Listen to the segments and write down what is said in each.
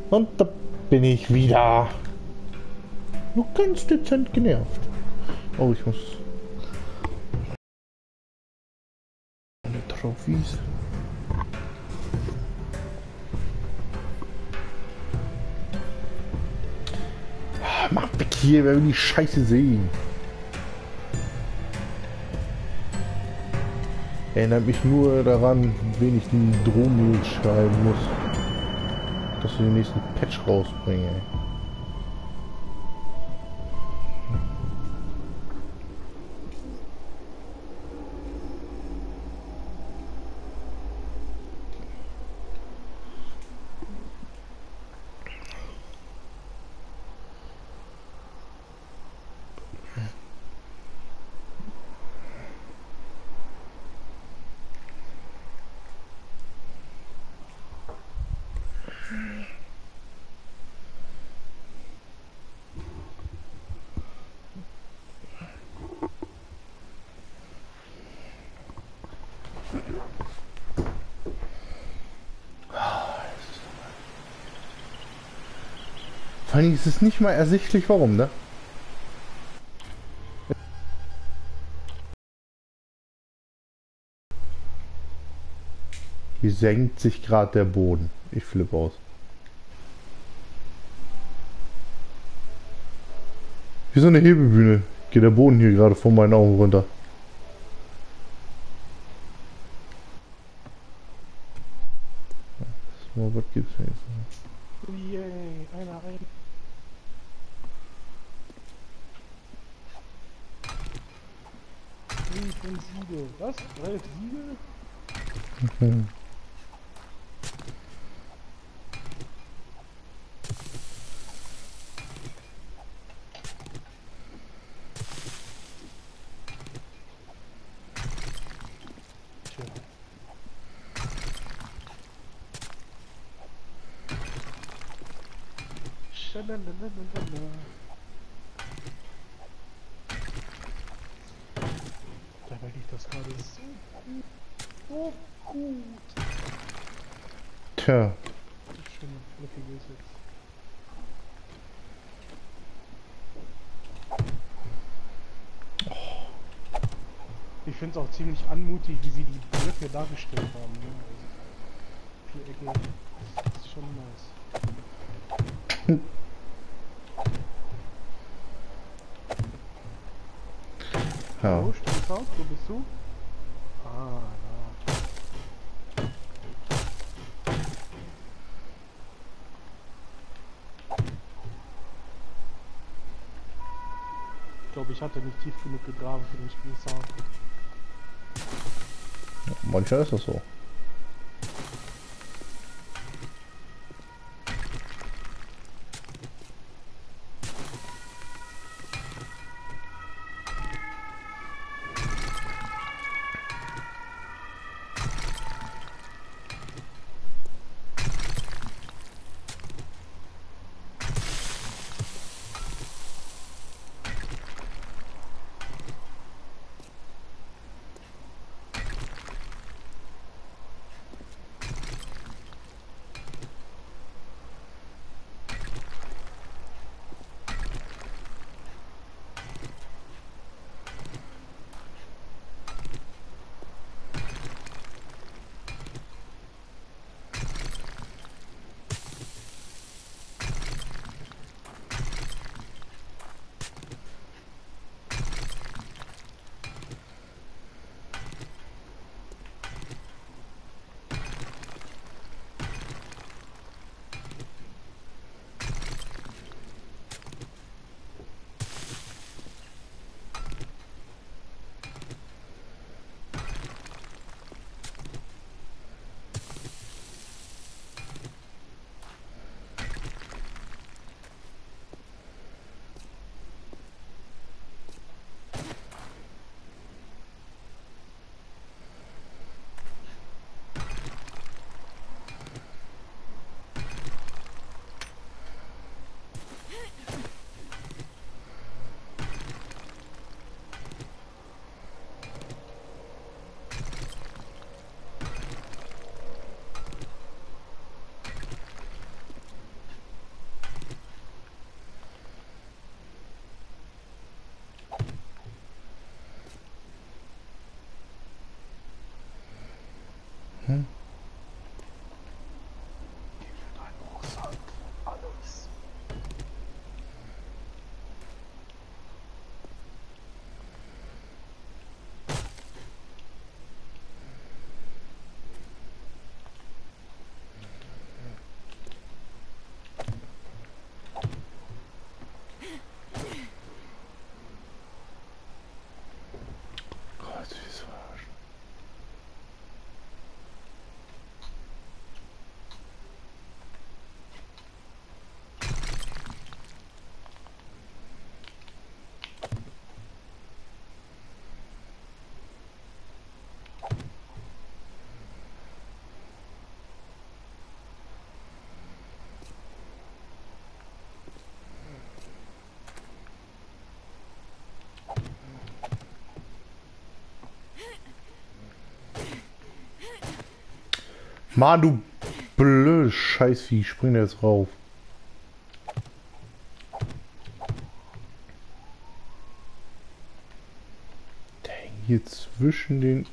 Und da bin ich wieder. Nur ganz dezent genervt. Oh, ich muss eine Trophys. Mach weg hier, wer will die Scheiße sehen? Erinnert mich nur daran, wen ich den Drohnen schreiben muss, dass wir den nächsten Patch rausbringen. Ey. Vor allem ist es nicht mal ersichtlich, warum, ne? Hier senkt sich gerade der Boden. Ich flippe aus. Wie so eine Hebebühne geht der Boden hier gerade vor meinen Augen runter. So, was gibt's denn jetzt? Yay, einer ein. Fünf Siege. Was? 11 Siege? Mhm. Tja. Schalalalala. Dabei liegt das gerade so gut. Tja, Schön fluffiges jetzt. Ich finde es auch ziemlich anmutig, wie sie die Blöcke dargestellt haben. Ne? Also, Vierecke, das ist schon nice. ja. Hallo, Stimmsound, wo bist du? Ah, da. Ich glaube, ich hatte nicht tief genug gegraben für den Spielsound. Manchmal ist das so. Mann, du blöde Scheißvieh, spring da jetzt rauf. Der hängt hier zwischen den...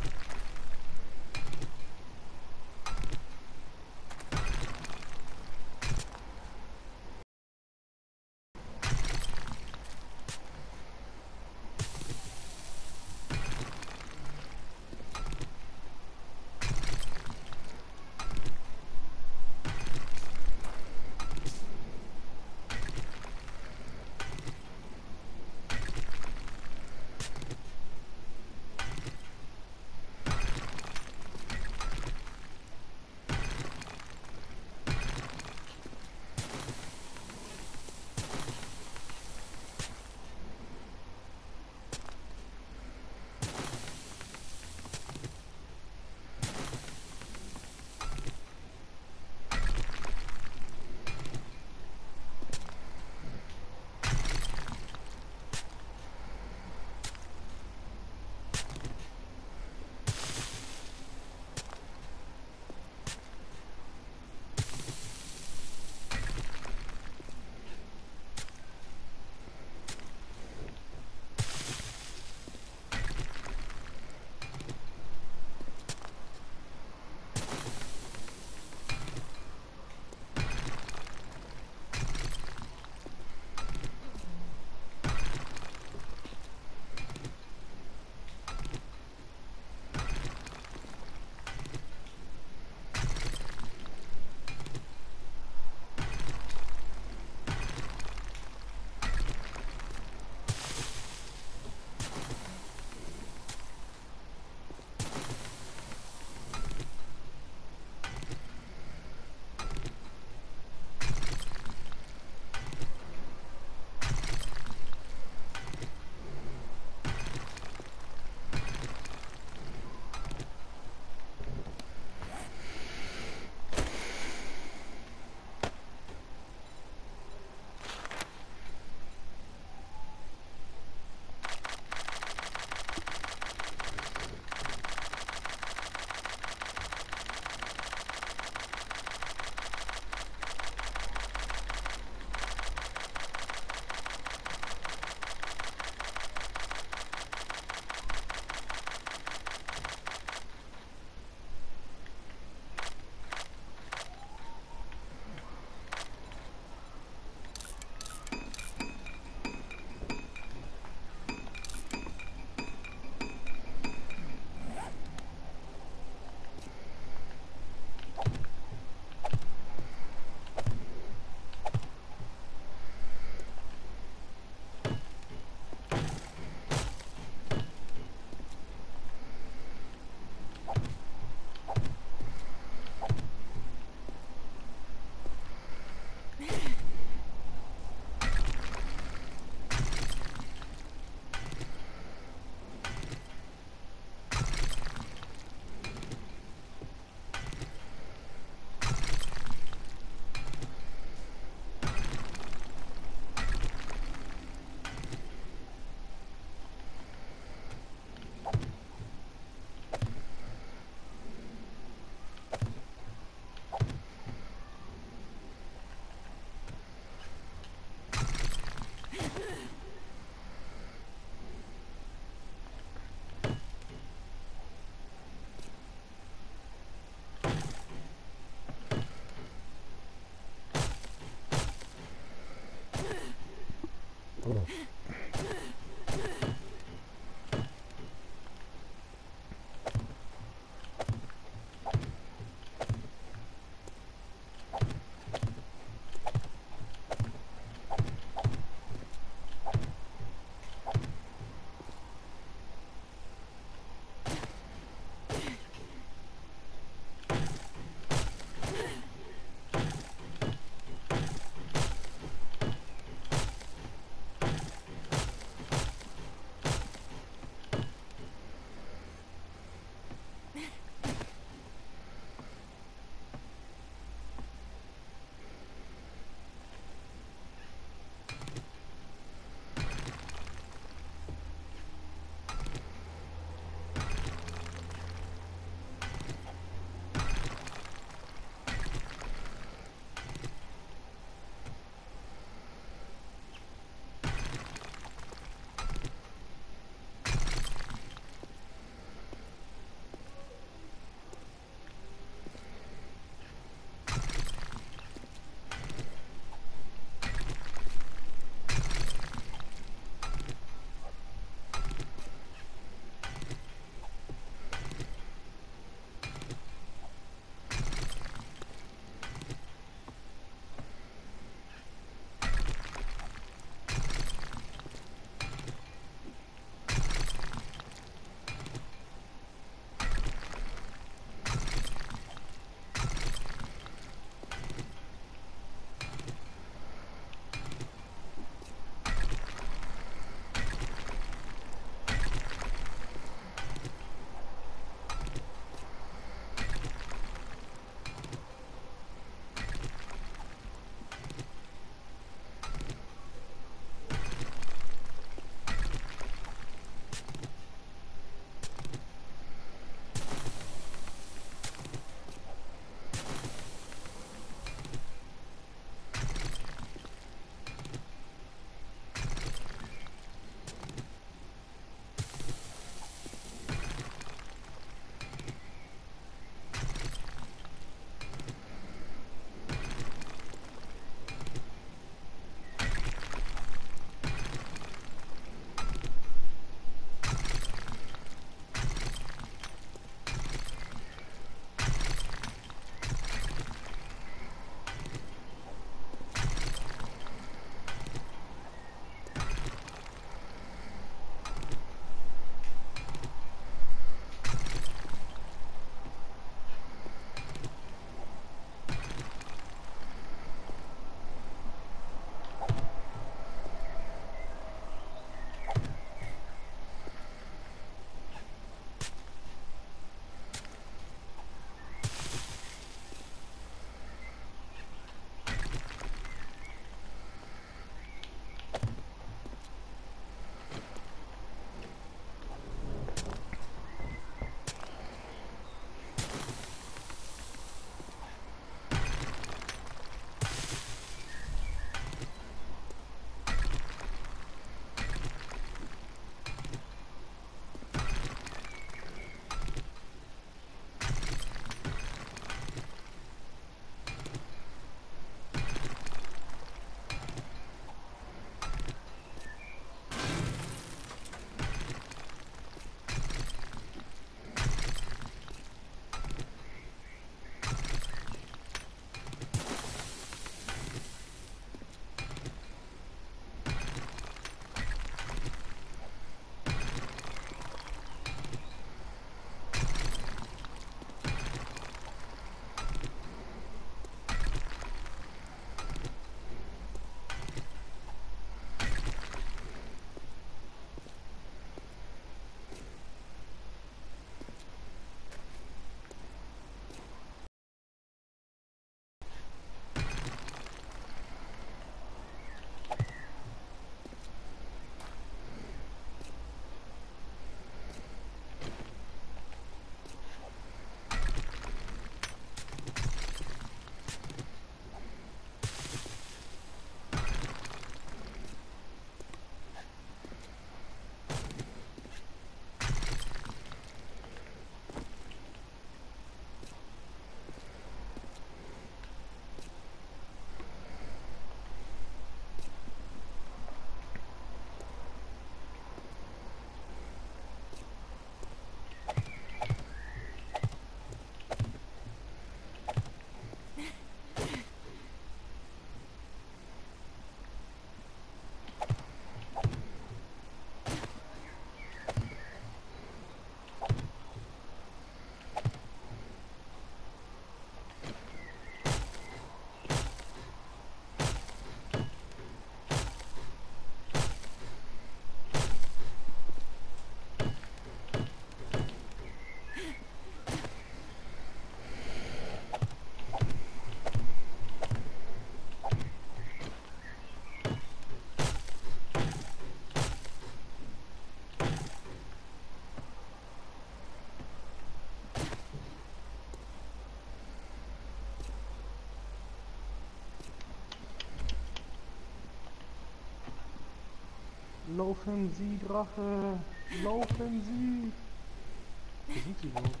Laufen Sie, Drache! Laufen Sie! Wo sind Sie überhaupt?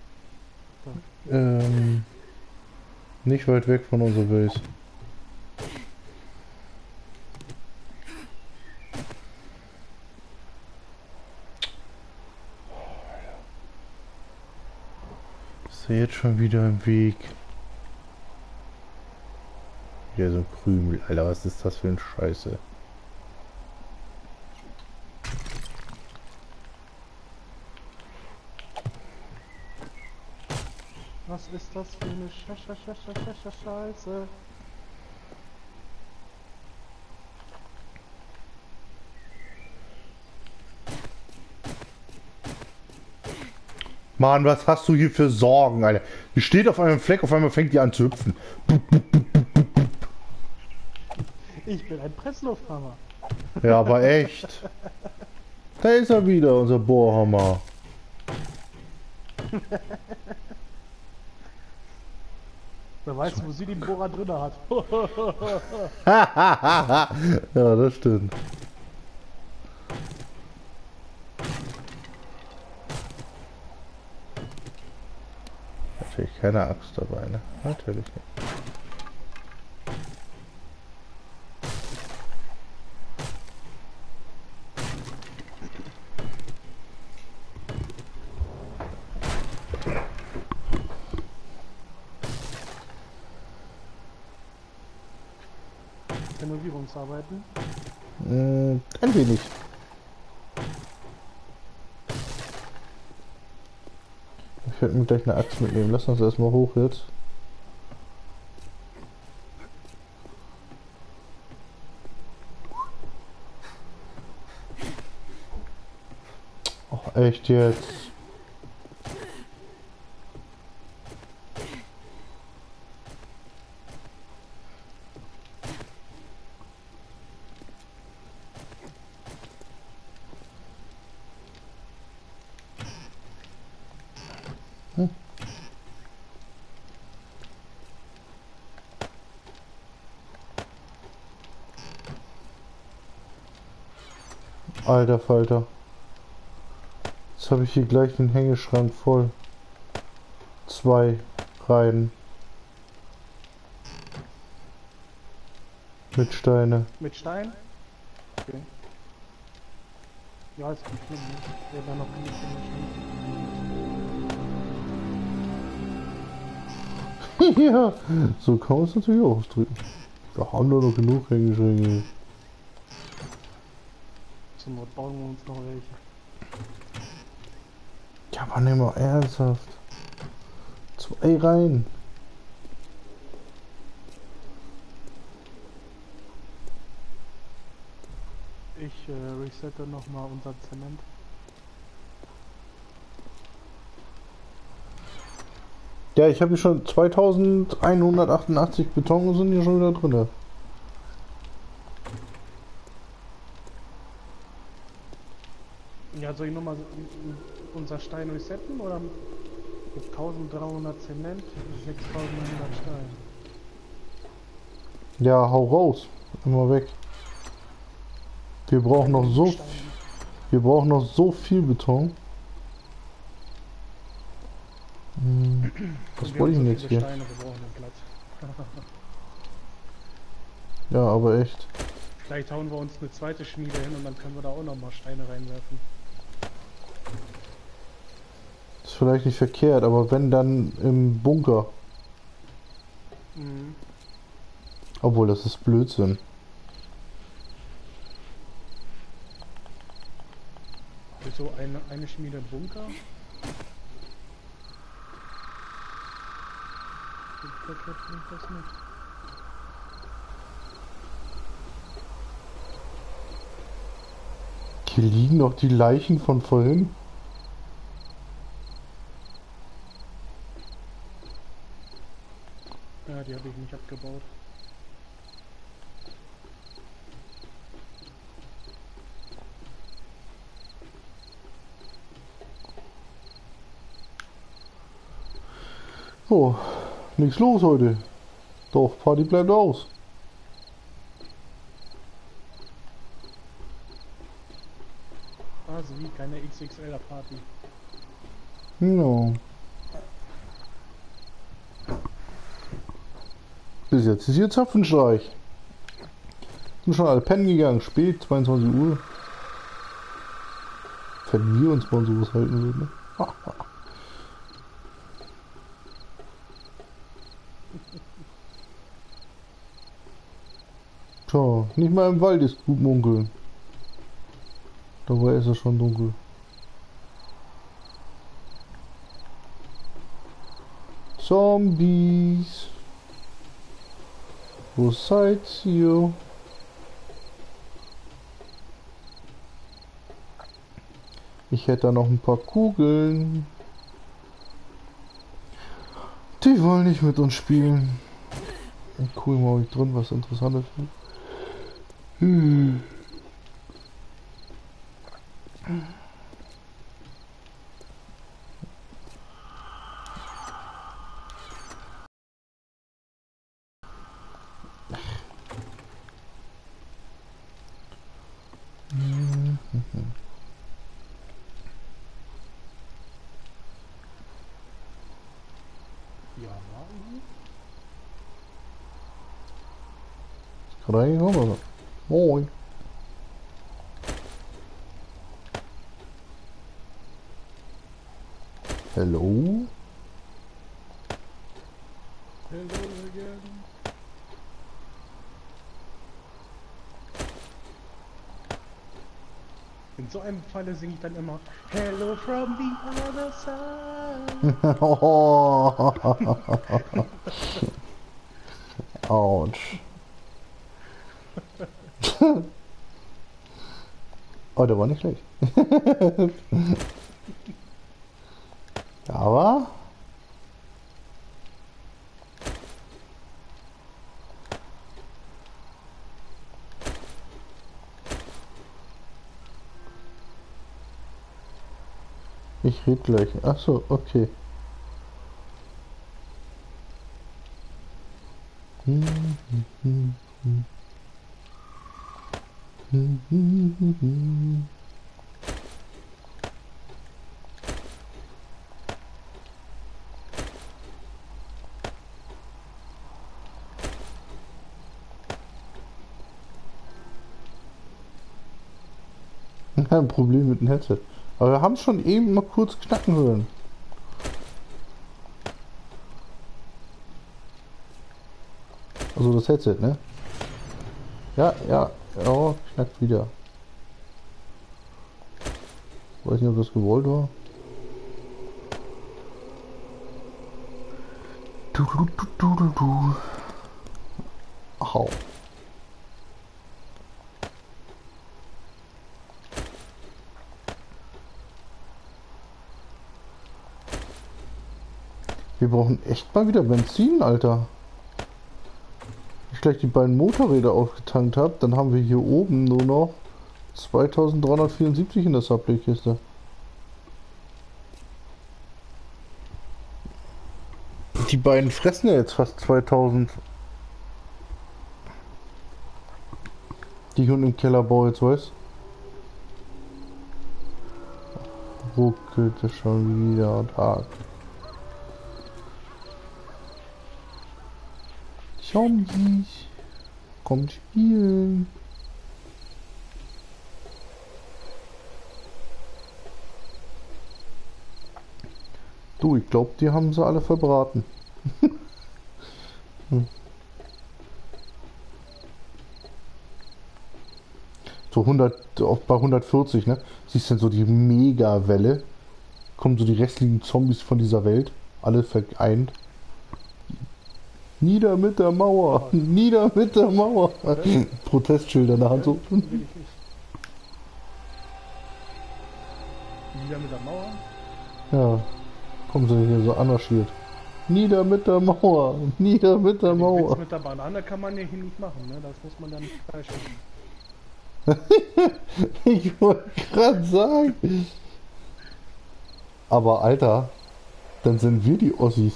Nicht weit weg von unserer Base. Ist er jetzt schon wieder im Weg? Wieder so ein Krümel, Alter, was ist das für ein Scheiße? Was ist das für eine Scheiße? Mann, was hast du hier für Sorgen, Alter? Die steht auf einem Fleck, auf einmal fängt die an zu hüpfen. Ich bin ein Presslufthammer. Ja, aber echt. Da ist er wieder, unser Bohrhammer. Wer weiß, wo sie den Bohrer drin hat. Ja, das stimmt. Natürlich keine Axt dabei, ne? Natürlich nicht. Renovierungsarbeiten. Ein wenig. Ich werde mir gleich eine Axt mitnehmen. Lass uns erstmal hoch jetzt. Ach, echt jetzt? Alter Falter. Jetzt habe ich hier gleich den Hängeschrank voll. 2 Reihen. Mit Steine. Mit Stein? Okay. Ja, ist nicht schlimm, ne? Wir haben noch genug Hängeschränke. Ja, so kann man es natürlich auch ausdrücken. Wir haben doch noch genug Hängeschränke. Zur Not bauen wir uns noch welche. Ja, aber nimm mal ernsthaft. 2 Reihen. Ich resette nochmal unser Zement. Ja, ich habe hier schon 2188 Beton sind hier schon wieder drin. Ja, soll ich nochmal unser Stein resetten oder mit 1300 Zement, 6900 Stein? Ja, hau raus. Immer weg. Wir brauchen noch so Stein. Wir brauchen noch so viel Beton. Das Und wir wollte ich haben so jetzt viele hier. Steine, wir brauchen den Platz. Ja, aber echt. Vielleicht hauen wir uns eine zweite Schmiede hin und dann können wir da auch nochmal Steine reinwerfen. Ist vielleicht nicht verkehrt, aber wenn dann im Bunker. Mhm. Obwohl, das ist Blödsinn. So eine Schmiede im Bunker. Verkehrt finde ich das nicht. Hier liegen noch die Leichen von vorhin. Ja, die habe ich nicht abgebaut. So, nichts los heute. Dorfparty bleibt aus. Also wie keine XXL-Party. Ja. Bis jetzt ist hier Zapfenstreich. Sind schon alle pennen gegangen. Spät, 22 Uhr. Wenn wir uns mal sowas halten würden. Ne? Tja, nicht mal im Wald ist gut munkeln. Dabei ist es schon dunkel. Zombies. Wo seid ihr? Ich hätte da noch ein paar Kugeln. Die wollen nicht mit uns spielen. Cool, mal ich drin was Interessantes. Hm. Ja, Gerade reingekommen, also. Moin. Hello? hello again. In so einem Falle singe ich dann immer Hello from the other side. Autsch. Oh, der war nicht schlecht. Aber... Ich red gleich. Ach so, okay. Kein Problem mit dem Headset. Aber wir haben schon eben mal kurz knacken hören. Also das Headset, ne? Ja, ja, ja, knackt wieder. Weiß nicht, ob das gewollt war. Du. Au. Wir brauchen echt mal wieder Benzin, Alter. Wenn ich gleich die beiden Motorräder aufgetankt habe, dann haben wir hier oben nur noch 2374 in der Supply-Kiste. Die beiden fressen ja jetzt fast 2000. Die ich unten im Keller baue jetzt, weißt du? Ruckelt es schon wieder Tag. Zombies, kommt spielen. Du, ich glaube, die haben sie alle verbraten. So 100, bei 140, ne? Siehst du denn so die Mega-Welle? Kommen so die restlichen Zombies von dieser Welt, alle vereint. Nieder mit der Mauer! Nieder mit der Mauer! Protestschilder in der Hand so. Will ich nicht. Wieder mit der Mauer? Ja, kommen sie hier so anmarschiert. Nieder mit der Mauer! Nieder mit der Den Witz Mauer! mit der Banane kann man ja hier nicht machen, ne? Das muss man dann falsch machen. Ich wollte gerade sagen. Aber Alter, dann sind wir die Ossis.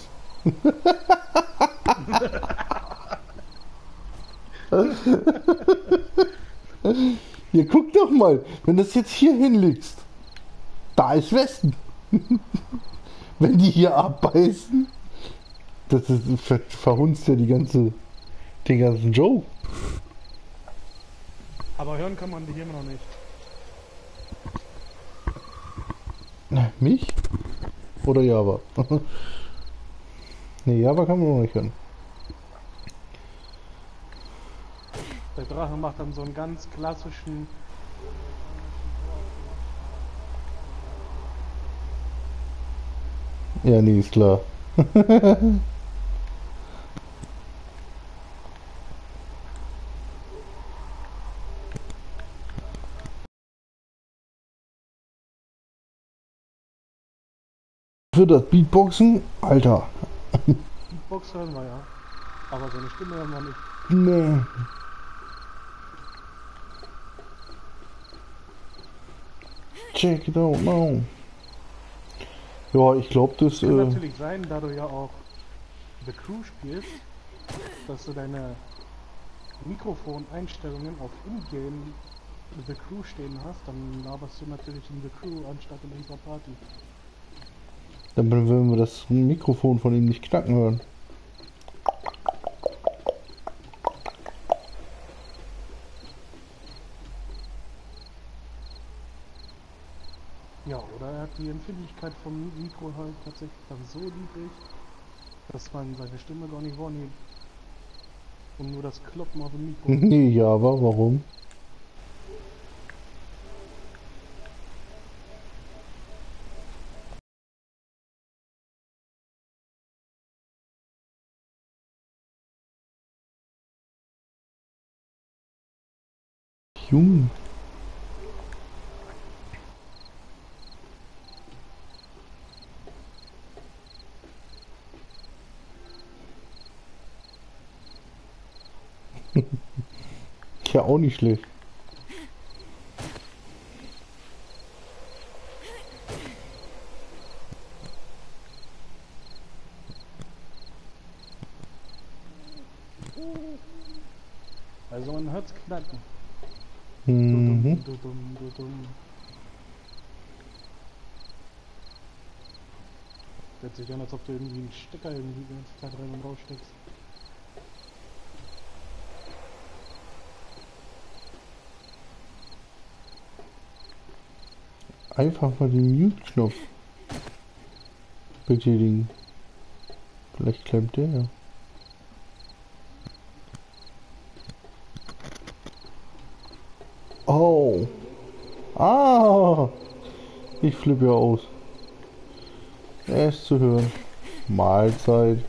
Hier, guck doch mal, wenn das jetzt hier hinlegst, Da ist Westen. Wenn die hier abbeißen, das ist, verhunzt ja den ganzen Joe. Aber hören kann man dich immer noch nicht. Mich? Oder Java? Ne, Java kann man noch nicht hören. Der Drache macht dann so einen ganz klassischen. Ja, nee, ist klar. Für das Beatboxen, Alter. Beatbox hören wir ja. Aber seine Stimme hören wir nicht. Nee. Check it out now. Ja, ich glaube, das. Kann natürlich sein, da du ja auch The Crew spielst, dass du deine Mikrofoneinstellungen auf Ingame The Crew stehen hast, dann laberst du natürlich in The Crew anstatt in unserer Party. Dann würden wir das Mikrofon von ihm nicht knacken hören. Ja, oder er hat die Empfindlichkeit vom Mikro halt tatsächlich dann so niedrig, dass man seine Stimme gar nicht wahrnimmt. Und nur das Kloppen auf dem Mikro. Nee, ja, aber warum? Jung. Ja, auch nicht schlecht. Also man hört's knacken. Mhm. Dudum. Hört sich an, als ob du irgendwie einen Stecker irgendwie die ganze Zeit rein und raussteckst. Einfach mal den Mute-Knopf betätigen. Vielleicht klemmt der ja. Oh. Ah. Ich flippe ja aus. Er ist zu hören. Mahlzeit.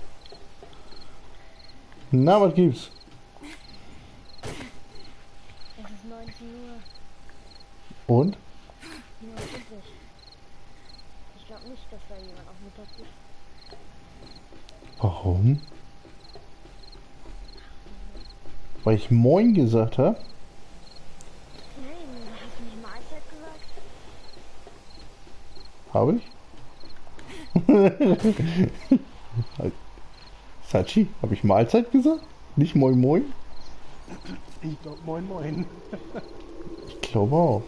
Na, was gibt's? Es ist 19 Uhr. Und? Ja, wirklich. Ich glaube nicht, dass da jemand auf Mittag ist. Warum? Weil ich Moin gesagt habe? Nein, hast du nicht Mahlzeit gesagt? Habe ich? Sachi, habe ich Mahlzeit gesagt? Nicht Moin Moin? Ich glaub moin moin. Ich glaube auch.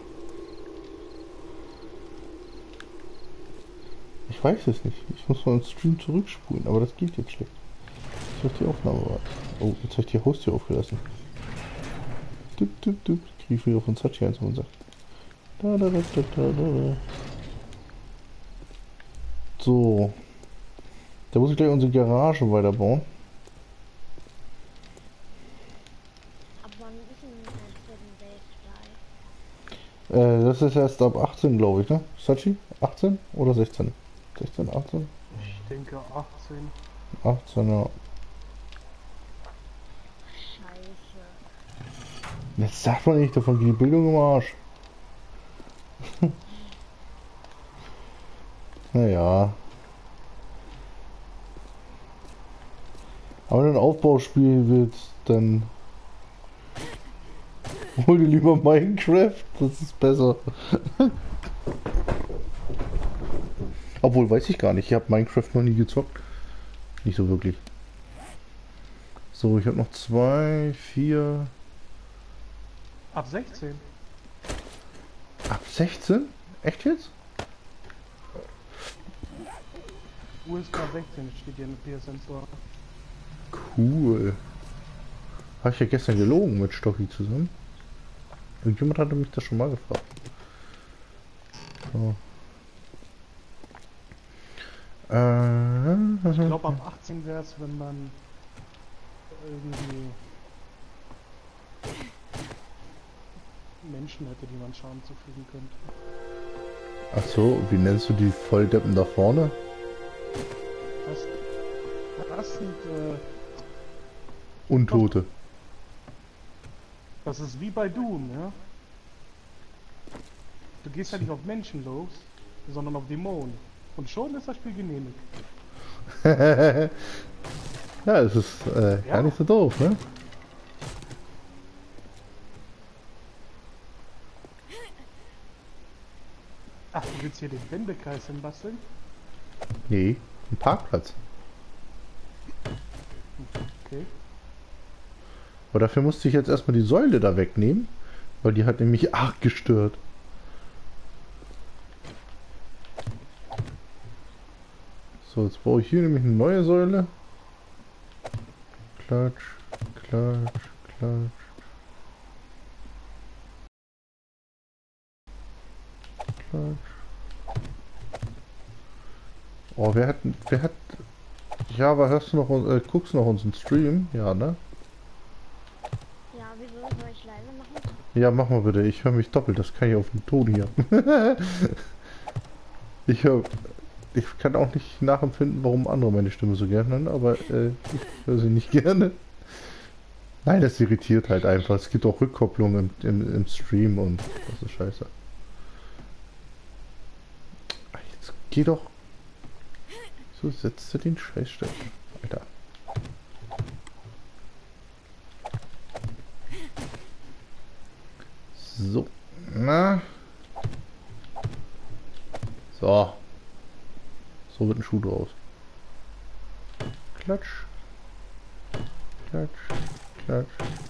Ich weiß es nicht. Ich muss mal ins Stream zurückspulen, aber das geht jetzt schlecht. Ich habe die Aufnahme war. Oh, jetzt habe ich die Haustür aufgelassen. Krieg ich wieder von Sachi eins und sagt. Da. So. Da muss ich gleich unsere Garage weiterbauen. Ab wann ist denn Seven Days Fly? Das ist erst ab 18, glaube ich, ne? Sachi? 18 oder 16? 16, 18? Ich denke 18. 18, ja. Scheiße. Jetzt sagt man nicht, davon geht die Bildung im Arsch. Naja. Aber wenn du ein Aufbauspiel willst, dann hol dir lieber Minecraft, das ist besser. Obwohl, weiß ich gar nicht, ich habe Minecraft noch nie gezockt. Nicht so wirklich. So, ich habe noch 2, 4... Ab 16? Ab 16? Echt jetzt? USK 16 steht hier im PSN Store. Cool. Habe ich ja gestern gelogen mit Stocki zusammen. Irgendjemand hatte mich das schon mal gefragt. So. Ich glaube ab 18 wäre es, wenn man irgendwie Menschen hätte, die man Schaden zufügen könnte. Ach so, wie nennst du die Volldeppen da vorne? Das sind, Untote. das ist wie bei Doom, ja? Du gehst ja nicht auf Menschen los, sondern auf Dämonen. Und schon ist das Spiel genehmigt. Ja, es ist gar nicht so doof, ne? Ach, du willst hier den Wendekreis hinbasteln? Nee, ein Parkplatz. Okay. Aber dafür musste ich jetzt erstmal die Säule da wegnehmen, weil die hat nämlich arg gestört. So, jetzt baue ich hier nämlich eine neue Säule. Klatsch, klatsch, klatsch. Klatsch. Oh, wer hat... Ja, aber hörst du noch, guckst du noch unseren Stream? Ja, ne? Ja, wieso soll ich leise machen? Ja, mach mal bitte. Ich höre mich doppelt. Das kann ich auf dem Ton hier. ich höre... Ich kann auch nicht nachempfinden, warum andere meine Stimme so gerne hören, aber ich höre sie nicht gerne. Nein, das irritiert halt einfach. Es gibt auch Rückkopplung im Stream und das ist scheiße. Jetzt geh doch. So setzt du den Scheißstein. Alter. So. Na. So. So wird ein Schuh draus. Klatsch. Klatsch. Klatsch.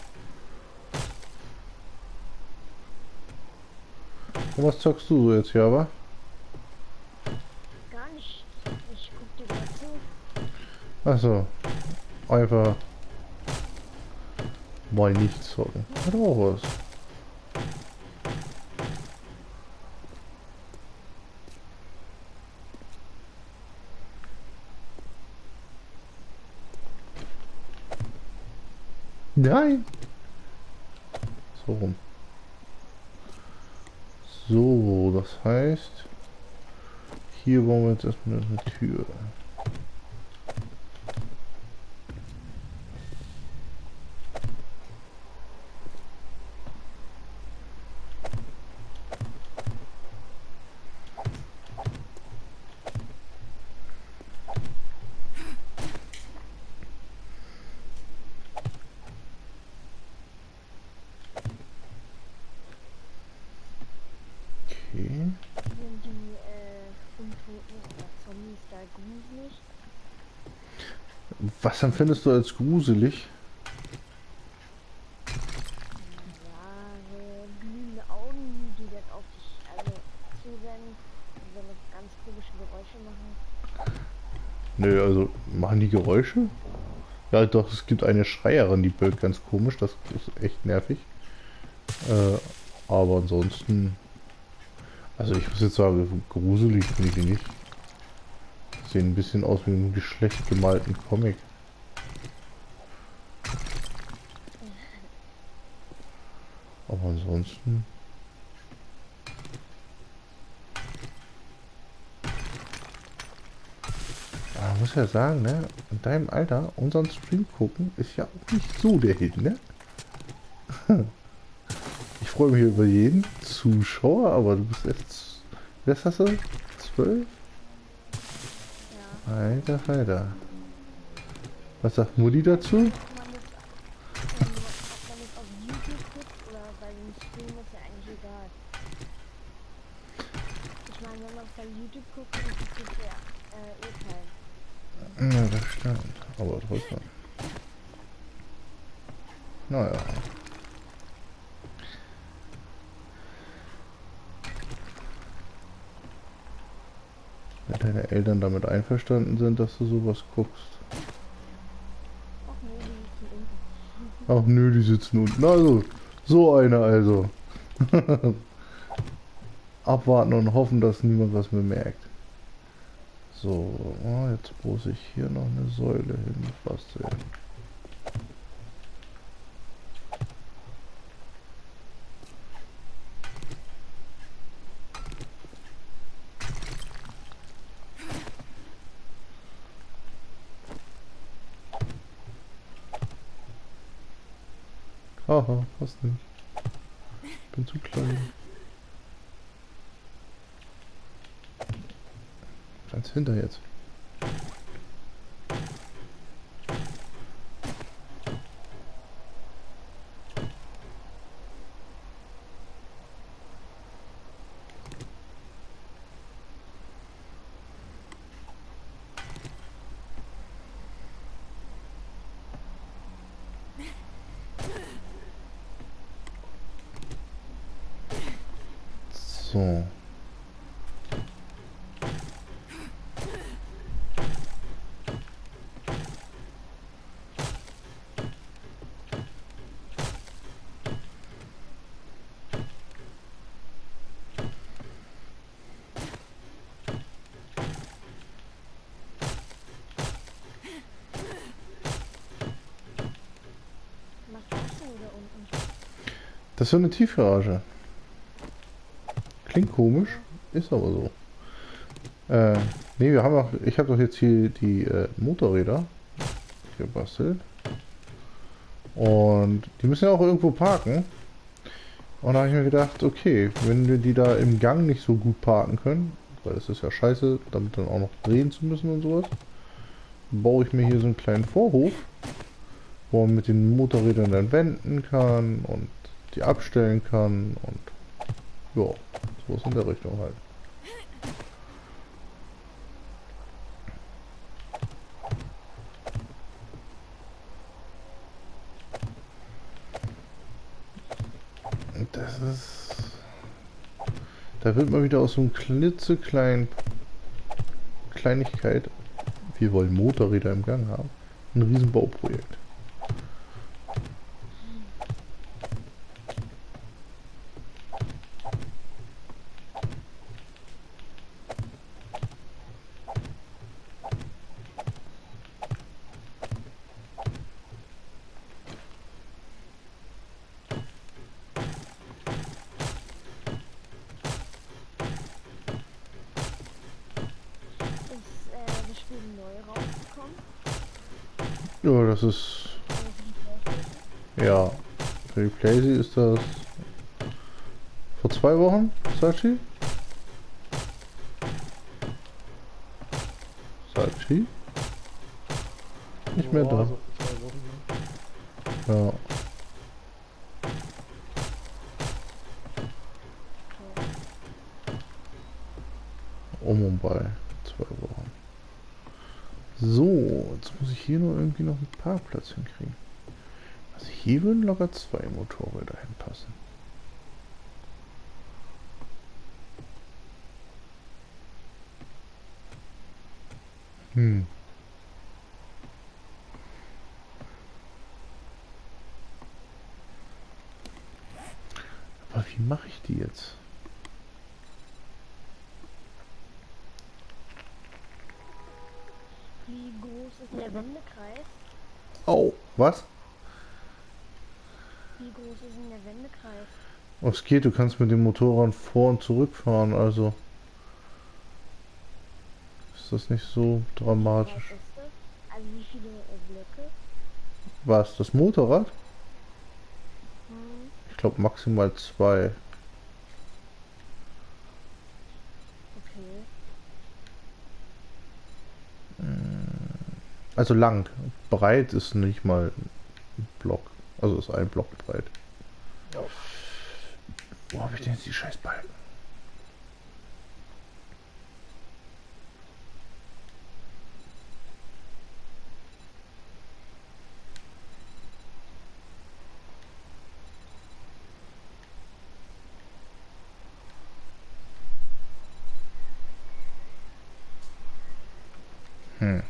Und was zockst du so jetzt hier aber? Gar nicht. Ich guck dir gerade zu. Achso. Einfach mal nicht zocken. Hat auch was. Nein! So rum. So, das heißt, hier bauen wir jetzt erstmal eine Tür. Okay. Sind die Untoten oder Zombies da gruselig? Was empfindest du als gruselig? Ja, so glühende Augen, die dann auf dich also zurennen und dann noch ganz komische Geräusche machen. Nö, also machen die Geräusche? Ja, doch, es gibt eine Schreierin, die bellt ganz komisch, das ist echt nervig. Aber ansonsten, also ich muss jetzt sagen, gruselig finde ich die nicht. Sehen ein bisschen aus wie ein schlecht gemalten Comic. Aber ansonsten... Man muss ja sagen, ne, in deinem Alter unseren Stream gucken ist ja auch nicht so der Hit, ne? Ich freue mich über jeden Zuschauer, aber du bist jetzt, was hast du? 12? Ja. Alter, Alter. Was sagt Mutti dazu? Ob man jetzt auf YouTube guckt oder bei dem Stream ist ja eigentlich egal. Ich meine, wenn man es bei YouTube guckt, dann ist es ja eh kein. Ja, das stimmt. Aber trotzdem. Naja. Wenn deine Eltern damit einverstanden sind, dass du sowas guckst. Ach nee, die sitzen unten. Ach nö, die sitzen unten. Also, so eine also. Abwarten und hoffen, dass niemand was bemerkt. So, jetzt muss ich hier noch eine Säule hinbasteln. Haha, passt nicht. Ich bin zu klein. Ganz hinter jetzt. So. Was machst du da unten? Das ist so eine Tiefgarage. Klingt komisch, ist aber so. Nee, wir haben auch, ich habe doch jetzt hier die Motorräder gebastelt. Und die müssen ja auch irgendwo parken. Und da habe ich mir gedacht, okay, wenn wir die da im Gang nicht so gut parken können, weil es ist ja scheiße, damit dann auch noch drehen zu müssen und sowas, baue ich mir hier so einen kleinen Vorhof, wo man mit den Motorrädern dann wenden kann und die abstellen kann und ja, sowas in der Richtung halt. Und das ist... Da wird mal wieder aus so einem klitzekleinen Kleinigkeit, wir wollen Motorräder im Gang haben, ein Riesenbauprojekt. Ist das Spiel neu rausgekommen? Ja, das ist... Also für die PlayStation? Ja, für die Playsee ist das vor 2 Wochen, Sachi? Sachi? Nicht mehr da. So für 2 Wochen. Ne? Ja. Und bei 2 Wochen. So, jetzt muss ich hier nur irgendwie noch einen Parkplatz hinkriegen. Also hier würden locker 2 Motorräder hinpassen. Hm. Aber wie mache ich die jetzt? Wie groß ist der Wendekreis? Oh, was? Wie groß ist denn der Wendekreis? Oh, es geht, du kannst mit dem Motorrad vor und zurück fahren, also ist das nicht so Was dramatisch. ist das? Also wie viele Blöcke? Was, das Motorrad? Hm, Ich glaube maximal 2. okay. Also lang. Breit ist nicht mal ein Block. Also ist ein Block breit. Ja. Wo habe ich denn jetzt die scheiß Balken? Hm.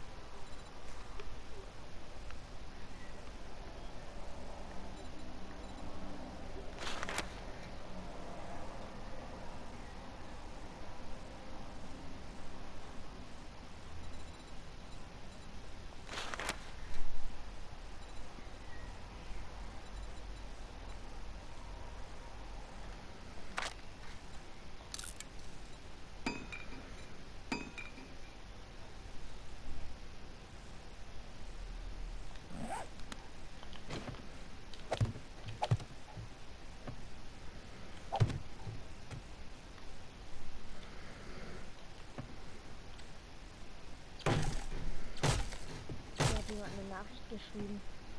Mir hat jemand eine Nachricht geschrieben.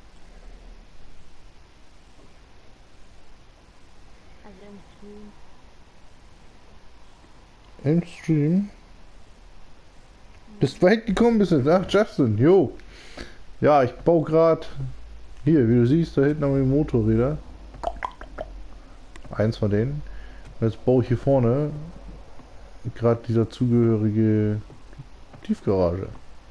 Also im Stream. Im Stream. Bist weit gekommen bist du. Ach, Justin, jo. Ja, ich baue gerade. Hier, wie du siehst, da hinten haben wir die Motorräder. Eins von denen. Und jetzt baue ich hier vorne gerade die dazugehörige Tiefgarage.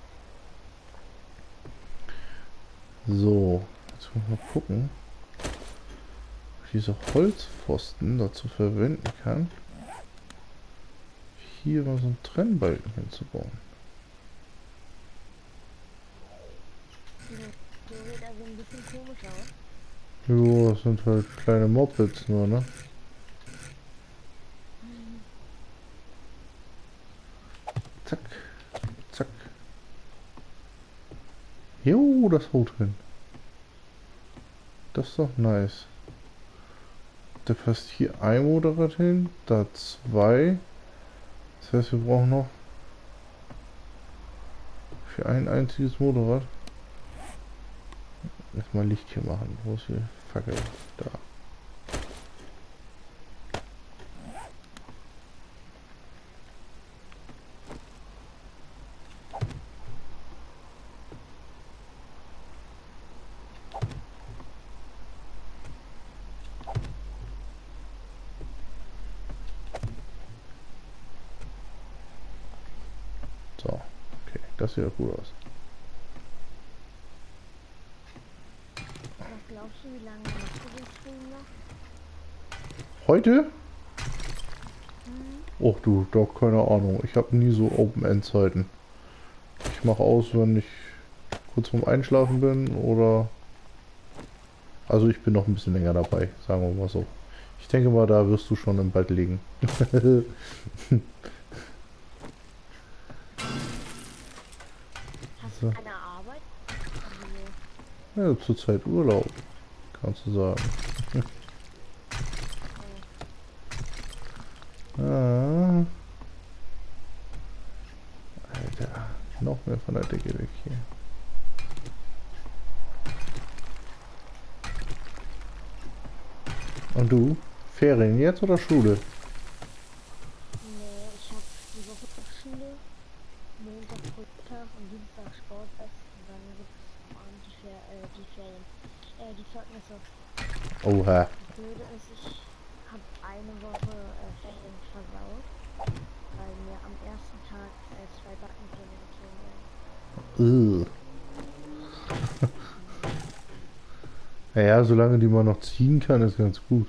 So, jetzt muss ich mal gucken, ob ich diese Holzpfosten dazu verwenden kann, hier mal so einen Trennbalken hinzubauen. Die Motorräder sehen ein bisschen komisch aus. Jo, das sind halt kleine Mopeds nur, ne? Zack, zack. Jo, das haut hin. Das ist doch nice. Da passt hier ein Motorrad hin, da zwei. Das heißt, wir brauchen noch für ein einziges Motorrad. Erstmal Licht hier machen. Wo ist die Fackel? Da. So, okay, das sieht ja gut aus. Was glaubst du, wie lange machst du den Stream noch? Heute? Och du, doch keine Ahnung. Ich habe nie so Open-End-Zeiten. Ich mache aus, wenn ich kurz vorm Einschlafen bin oder... Also ich bin noch ein bisschen länger dabei, sagen wir mal so. Ich denke mal, da wirst du schon im Bett liegen. Hast So. du keine Arbeit? Also, Ja, zurzeit Urlaub, kannst du sagen. Ah. Alter, noch mehr von der Decke weg hier. Und du? Ferien jetzt oder Schule? nee, ich habe die Woche Schule, Montag Brücktag und Dienstag Sportfest und dann gibt es am Abend die Ferien, die Zeugnisse. Oha. Das Blöde ist, ich habe eine Woche Ferien versaut, weil mir am ersten Tag 2 Backenzähne gezogen werden. Naja, solange die man noch ziehen kann, ist ganz gut.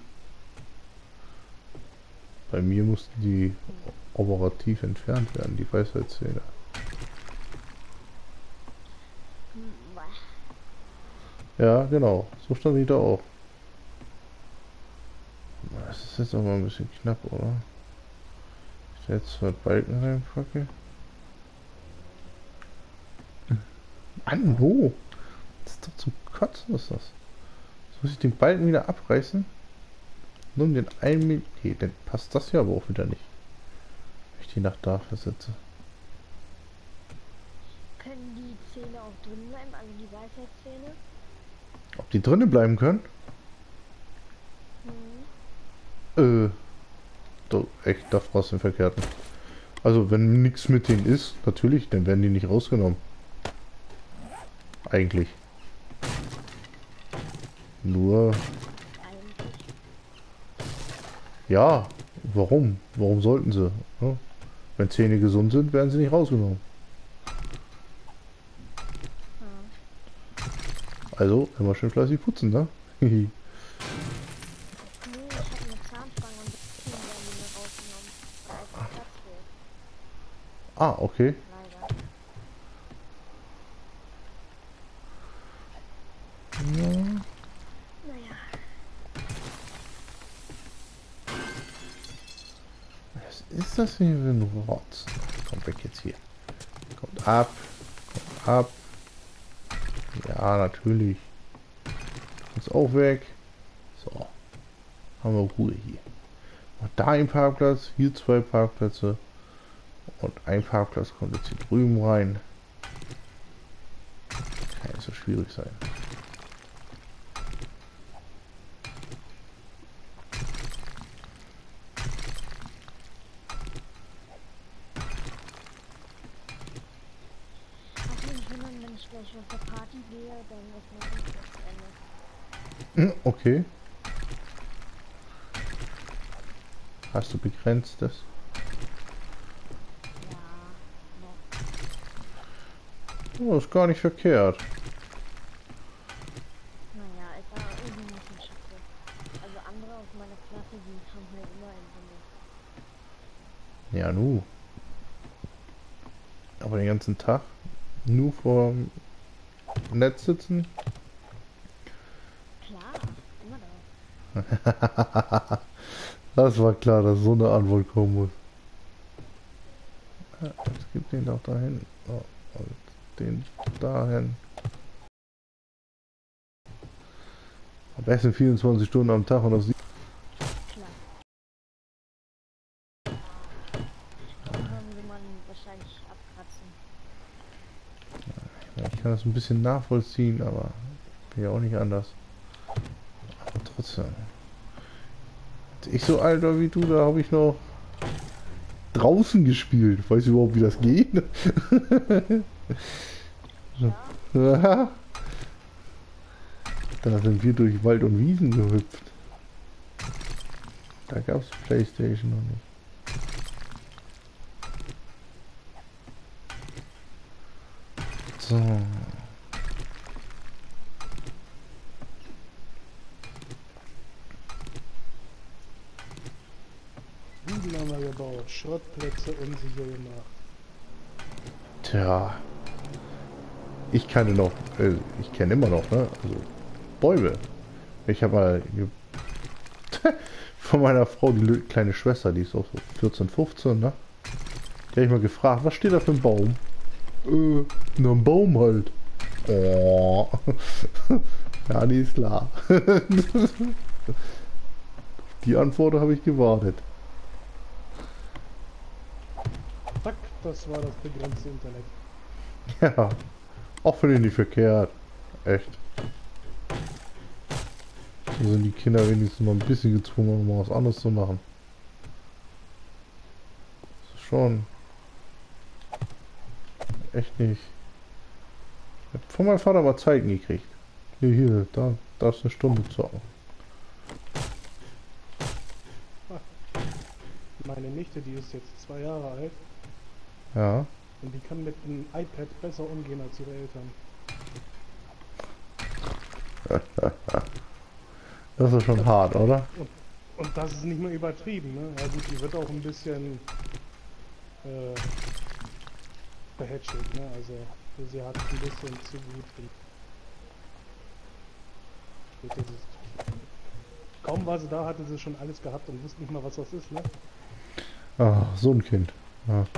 Bei mir mussten die operativ entfernt werden, die Weisheitszähne. Ja, genau. So stand ich da auch. Das ist jetzt auch mal ein bisschen knapp, oder? Ich jetzt 2 Balken reinpacke. Mann, wo? Das ist doch zum Kotzen, ist das. Jetzt muss ich den Balken wieder abreißen. Nur um den 1 Millimeter. Nee, dann passt das ja aber auch wieder nicht. Wenn ich die nach da versetze. Können die Zähne auch drin bleiben, also die Weisheitszähne? Ob die drinnen bleiben können? Doch, echt, da fragst du den Verkehrten. Also, wenn nichts mit denen ist, natürlich, dann werden die nicht rausgenommen. Eigentlich. Nur, Eigentlich. ja, warum? Warum sollten sie? Ja? Wenn Zähne gesund sind, werden sie nicht rausgenommen. Also immer schön fleißig putzen, ne? Nee, ich habe eine Zahnstange und die werden die mir rausgenommen, weil einfach Platz fehlt. Ah, okay. Leider. Ja. Naja, Was ist das hier für ein Rotz? Kommt weg jetzt hier. Kommt ab. Kommt ab. Ja, natürlich. Ist auch weg. So. Haben wir Ruhe hier. Und da ein Parkplatz, hier 2 Parkplätze. Und ein Parkplatz kommt jetzt hier drüben rein. Kann nicht so schwierig sein. also nicht wundern, wenn ich gleich auf der Party gehe, dann ist mein Internet zu Ende. Okay. Hast du begrenztes? Ja, noch. Oh, ist gar nicht verkehrt. Naja, ist aber irgendwie ein bisschen schade. Also andere aus meiner Klasse, die haben halt immer Internet. Ja, nu. Aber den ganzen Tag nur vorm Netz sitzen? Klar, immer da. Das war klar, dass so eine Antwort kommen muss. Ja, jetzt gibt den doch dahin. Oh, und den dahin. Am besten 24 Stunden am Tag und das sieht. Klar. Irgendwann will man wahrscheinlich abkratzen. Ja, ich kann das ein bisschen nachvollziehen, aber bin ja auch nicht anders. Aber trotzdem. Als ich so alt war wie du, da habe ich noch draußen gespielt. Weißt du überhaupt, wie das geht? Ja, Ja. Da sind wir durch Wald und Wiesen gehüpft. Da gab es PlayStation noch nicht. So. Hügel haben wir gebaut, Schrottplätze unsicher gemacht. Tja. Ich kannte noch, ich kenne immer noch, ne? Also Bäume. Ich habe mal von meiner Frau, die kleine Schwester, die ist auch so 14, 15, ne? Die habe ich mal gefragt, was steht da für ein Baum? Nur ein Baum halt. Oh. Ja, die ist klar. Die Antwort habe ich gewartet. Zack, das war das begrenzte Internet. Ja. Auch finde ich nicht verkehrt. Echt. So sind die Kinder wenigstens mal ein bisschen gezwungen, um mal was anderes zu machen. Das ist schon echt nicht. Ich hab von meinem Vater mal Zeiten gekriegt. Hier, da darfst du eine Stunde zocken. Meine Nichte, die ist jetzt 2 Jahre alt Ja. und die kann mit einem iPad besser umgehen als ihre Eltern. Das ist schon hart, oder? Und das ist nicht mehr übertrieben, ne? Ja gut, die wird auch ein bisschen verhätschelt, ne? Also sie hat ein bisschen zu gut. Das ist, kaum war sie da, hatte sie schon alles gehabt und wusste nicht mal, was das ist, ne? Ah, so ein Kind. Ja.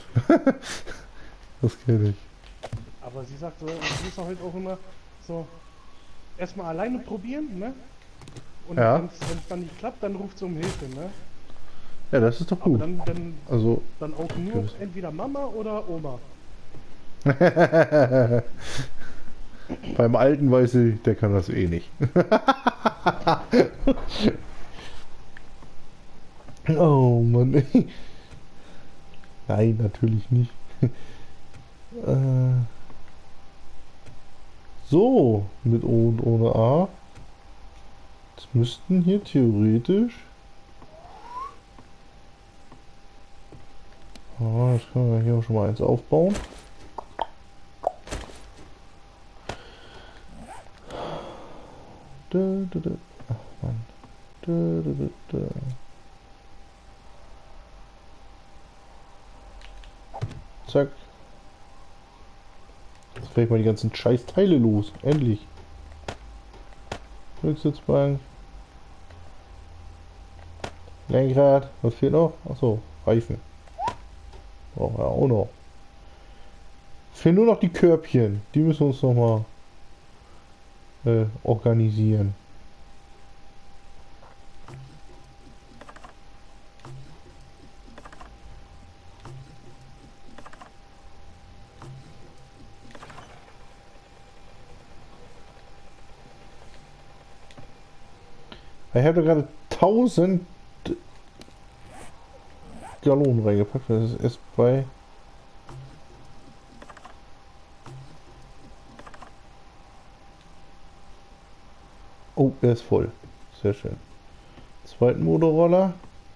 Das kenne ich. Aber sie sagt so, sie ist halt auch immer so, erstmal alleine probieren, ne? Und Ja. wenn es dann nicht klappt, dann ruft sie um Hilfe, ne? Ja, das ist doch Aber gut. Also, dann auch nur Gewiss. entweder Mama oder Oma. beim Alten weiß ich, der kann das eh nicht. Oh Mann. Ey. Nein, natürlich nicht. So, mit O und ohne A. Jetzt müssten hier theoretisch. Das können wir hier auch schon mal eins aufbauen. Ach Mann. Da, da, da, da. Zack. Jetzt werde ich mal die ganzen scheiß Teile los. Endlich. Rücksitzbank. Lenkrad. Was fehlt noch? Achso, Reifen. Brauchen wir auch noch. Fehlen nur noch die Körbchen. Die müssen wir uns noch mal organisieren. Ich habe gerade 1000 Gallonen reingepackt. Das ist erst bei... Oh, er ist voll. Sehr schön. Zweiten Motorroller.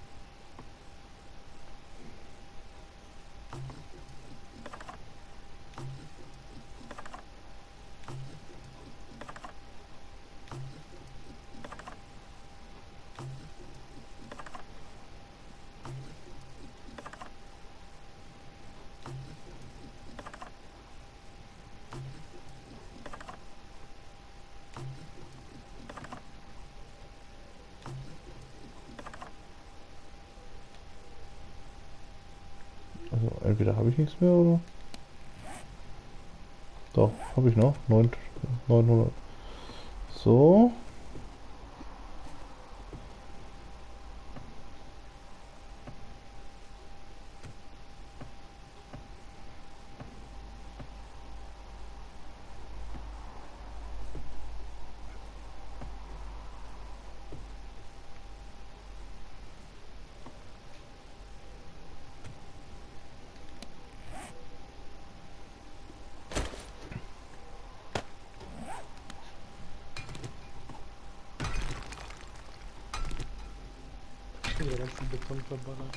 Also entweder habe ich nichts mehr oder... Doch, habe ich noch. 900. So. Der ganze Beton verballert.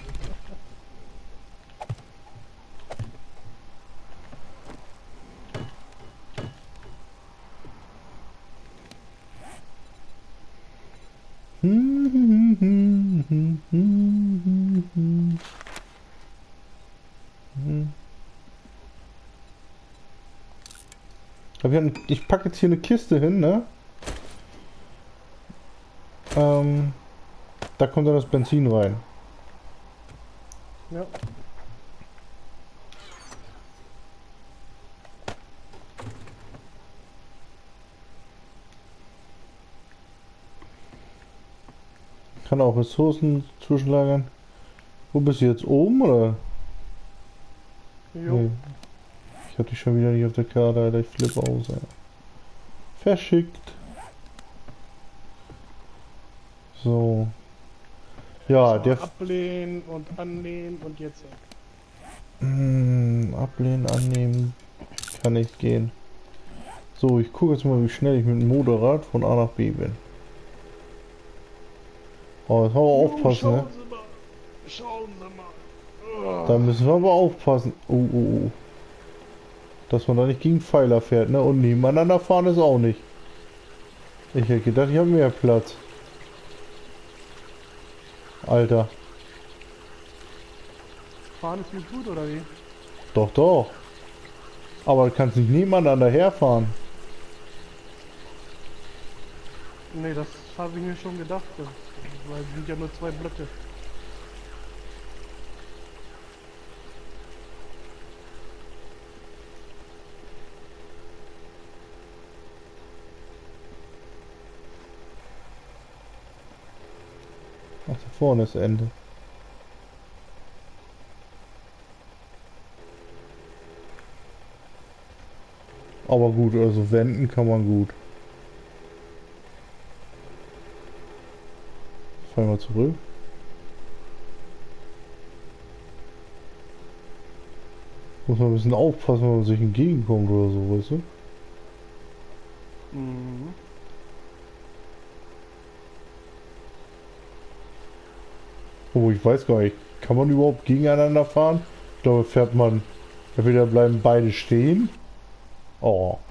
Ich packe jetzt hier eine Kiste hin, ne? Da kommt dann das Benzin rein. Ja. Kann auch Ressourcen zwischenlagern. Wo bist du jetzt oben oder? Jo. Nee. Ich hab dich schon wieder nicht auf der Karte, Alter. Ich flippe aus, ey. Verschickt. So. Ja, So, der... ablehnen und annehmen und jetzt. Ablehnen, annehmen. Kann nicht gehen. So, ich gucke jetzt mal, wie schnell ich mit dem Motorrad von A nach B bin. Oh, jetzt haben wir aufpassen, ne? Schauen Sie mal. Da müssen wir aber aufpassen. Dass man da nicht gegen Pfeiler fährt, ne? Und nebeneinander fahren ist auch nicht. Ich hätte gedacht, ich habe mehr Platz. Alter. Fahren ist nicht gut, oder wie? Doch, doch. Aber du kannst nicht nebeneinander herfahren. Nee, das habe ich mir schon gedacht. Weil es sind ja nur 2 Blöcke. Ach, da vorne ist Ende. Aber gut, also wenden kann man gut. Fahren wir zurück. Muss man ein bisschen aufpassen, wenn man sich entgegenkommt oder so, weißt du? Mhm. Oh, ich weiß gar nicht. Kann man überhaupt gegeneinander fahren? Ich glaube, fährt man... Entweder bleiben beide stehen. Oh.